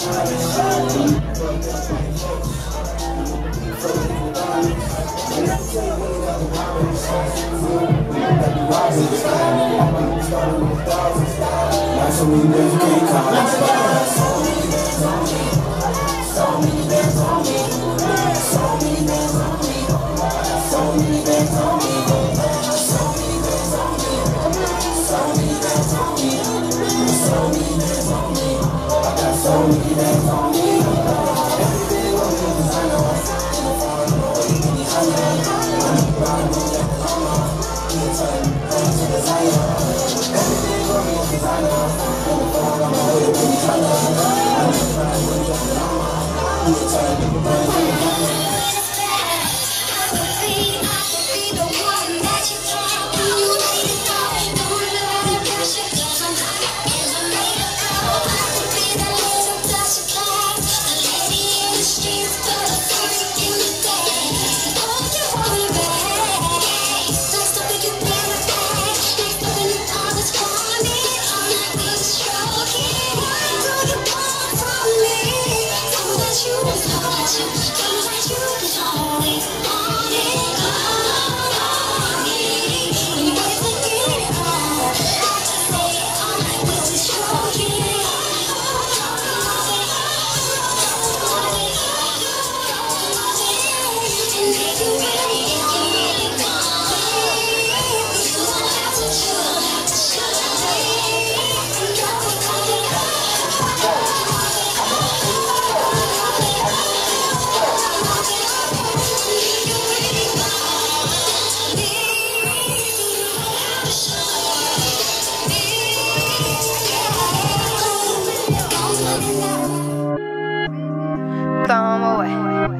Throw 'em away.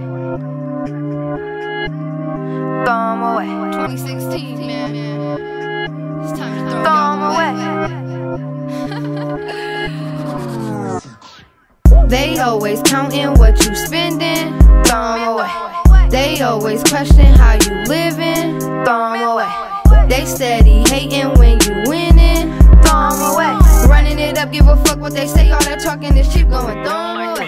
Throw 'em away. 2016, man. It's time to throw 'em away. They always counting what you spending. Throw 'em away. They always question how you living. Throw 'em away. They steady hating when you winning. Throw 'em away. Running it up, give a fuck what they say. All that talking is cheap, going throw 'em away.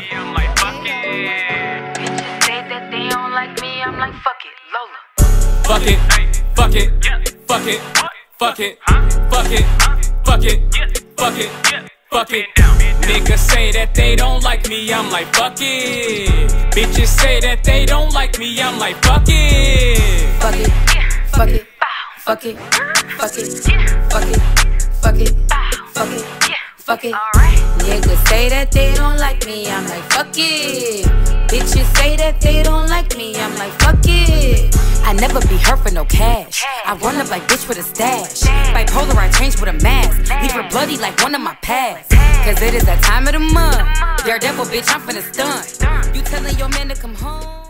Bitches say that they don't like me, I'm like, fuck it, Lola. Fuck it, fuck it, fuck it, fuck it, fuck it, fuck it, fuck it, fuck it. Niggas say that they don't like me, I'm like, fuck it. Bitches say that they don't like me, I'm like, fuck it. Fuck it, fuck it, fuck it, fuck it, fuck it, fuck it, fuck it, fuck it. Niggas say that they don't like me, I'm like, fuck it. Bitches say that they don't like me, I'm like, fuck it. I never be hurt for no cash. I run up like bitch with a stash. Bipolar, I change with a mask. Leave her bloody like one of my past. Cause it is that time of the month. Daredevil, bitch, I'm finna stunt. You telling your man to come home?